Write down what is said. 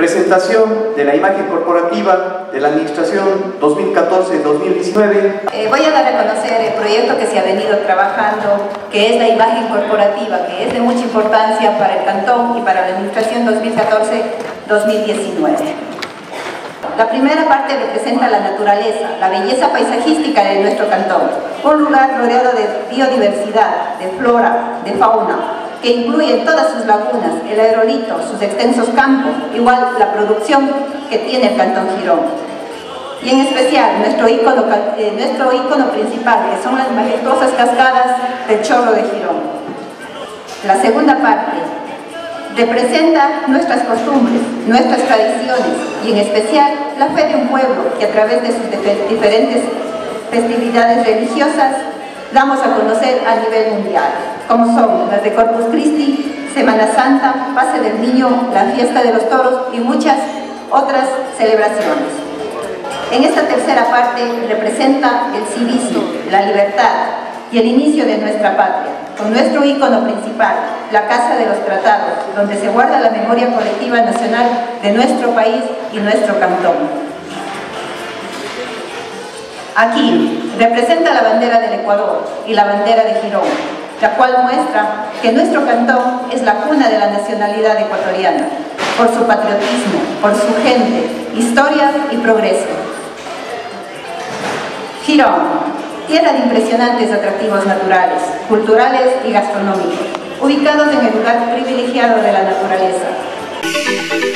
presentación de la imagen corporativa de la Administración 2014-2019. Voy a dar a conocer el proyecto que se ha venido trabajando, que es la imagen corporativa, que es de mucha importancia para el Cantón y para la Administración 2014-2019. La primera parte representa la naturaleza, la belleza paisajística de nuestro cantón, un lugar rodeado de biodiversidad, de flora, de fauna, que incluye todas sus lagunas, el aerolito, sus extensos campos, igual la producción que tiene el Cantón Girón. Y en especial nuestro ícono principal, que son las majestuosas cascadas del Chorro de Girón. La segunda parte representa nuestras costumbres, nuestras tradiciones y en especial la fe de un pueblo que a través de sus diferentes festividades religiosas damos a conocer a nivel mundial, como son las de Corpus Christi, Semana Santa, Pase del Niño, la Fiesta de los Toros y muchas otras celebraciones. En esta tercera parte representa el civismo, la libertad y el inicio de nuestra patria, con nuestro ícono principal, la Casa de los Tratados, donde se guarda la memoria colectiva nacional de nuestro país y nuestro cantón. Aquí representa la bandera del Ecuador y la bandera de Girón, la cual muestra que nuestro cantón es la cuna de la nacionalidad ecuatoriana, por su patriotismo, por su gente, historia y progreso. Girón, tierra de impresionantes atractivos naturales, culturales y gastronómicos, ubicados en el lugar privilegiado de la naturaleza.